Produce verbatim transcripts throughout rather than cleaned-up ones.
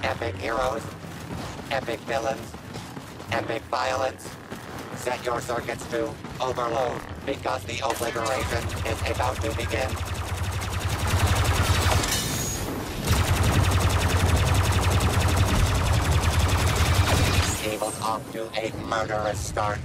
Epic heroes, epic villains, epic violence. Set your circuits to overload because the obliteration is about to begin. Evil's off to a murderous start.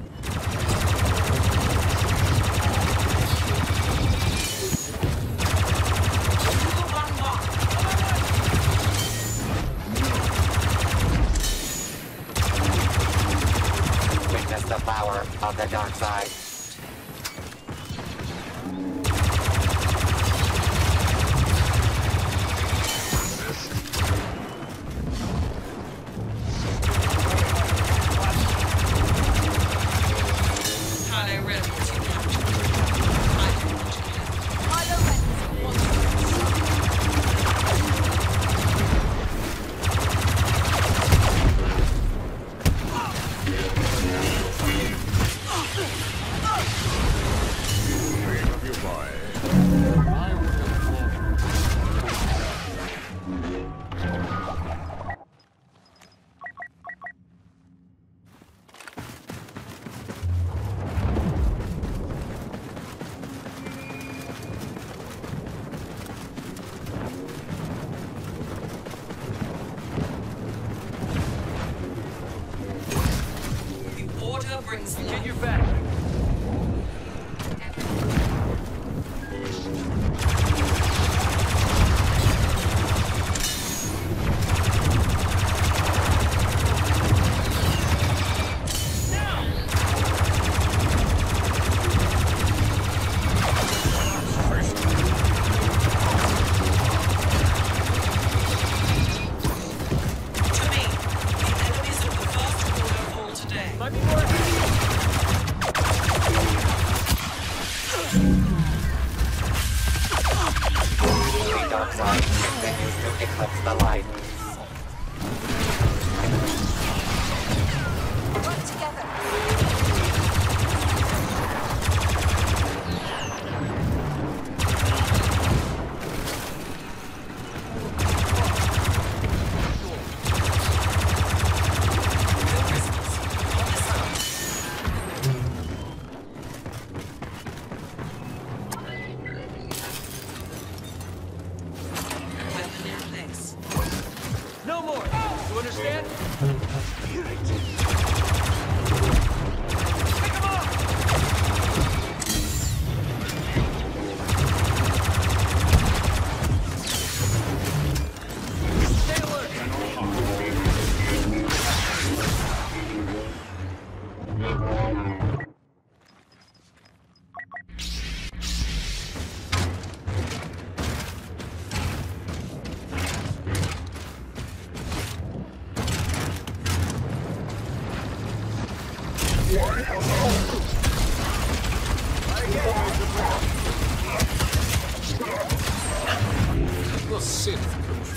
Witness the power of the dark side. Get your back. The Sith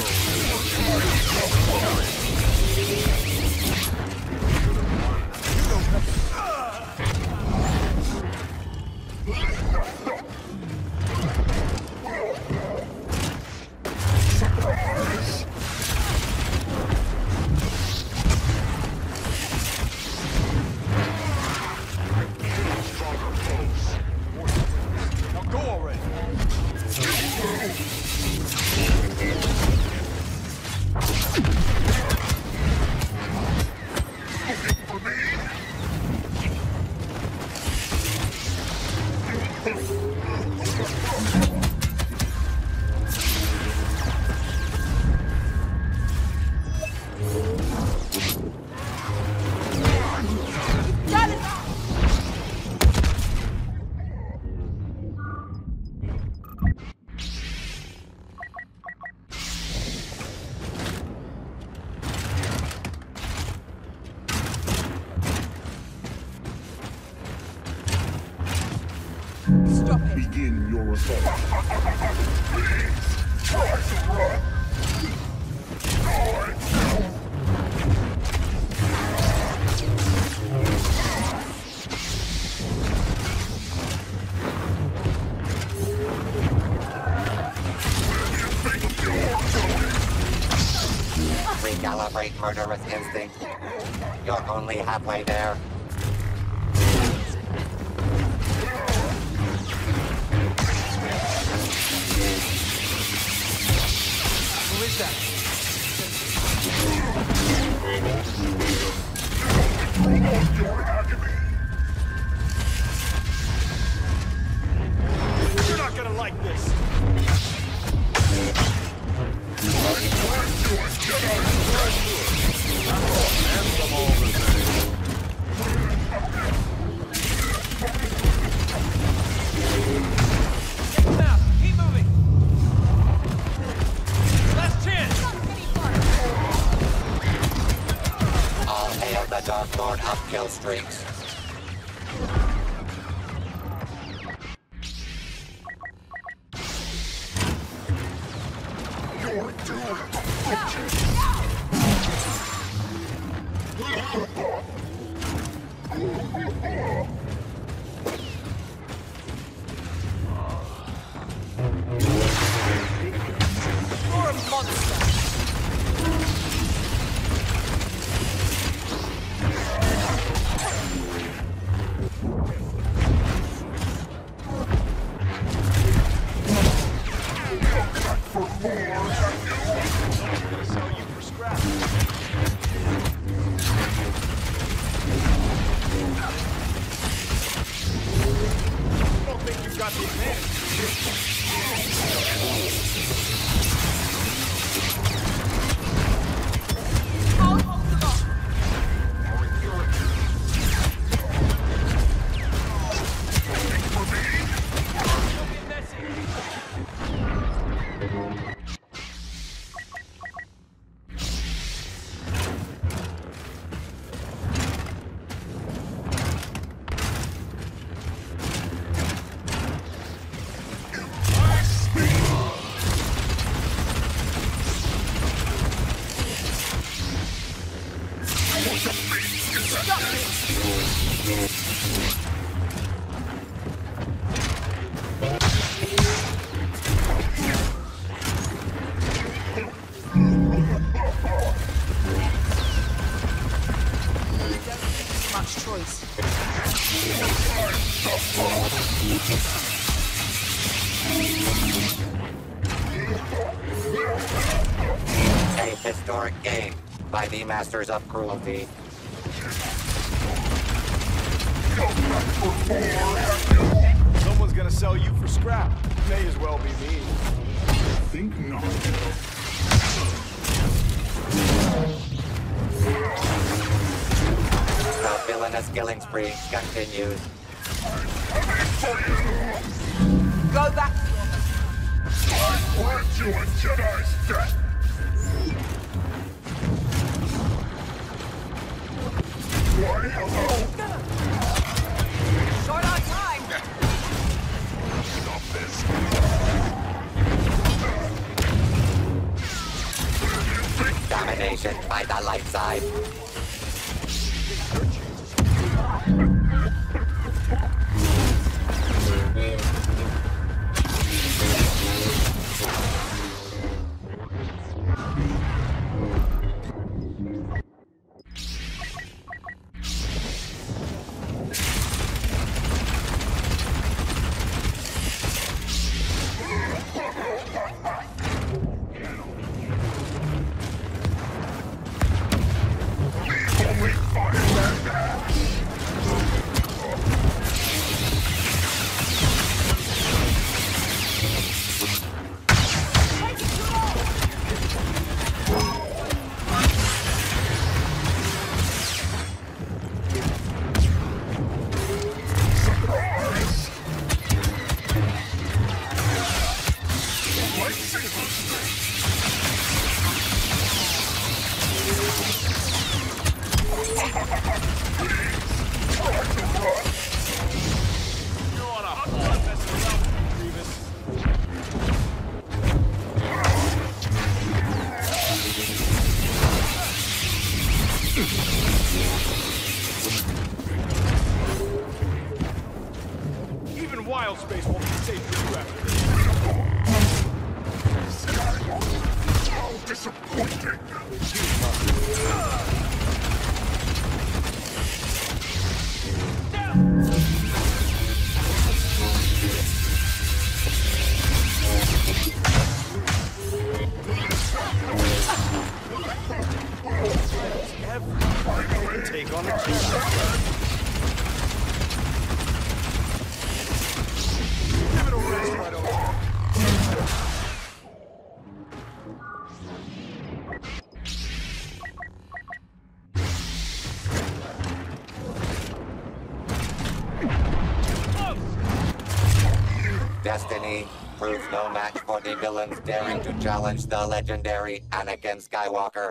Begin your assault. Please, try to run. Where do you think you're going? celebrate murderous instinct. You're only halfway there. Who is that? You're not gonna like this. Now, keep moving. Last chance. All hail the Dark Lord of kill streaks. You're a monster. Sell you for scrap. I don't think you've got the advantage. Much choice. A historic game by the Masters of Cruelty. Someone's gonna sell you for scrap. May as well be me. Think not. The villainous killing spree continues. Go back. I grant you a Jedi's death. Why, hello? Short on time. Stop this. Domination by the light side. Even wild space won't be safe for you after this. disappointing. Take on the challenge. Give it a rest, why don't you? Destiny proves no match for the villains daring to challenge the legendary Anakin Skywalker.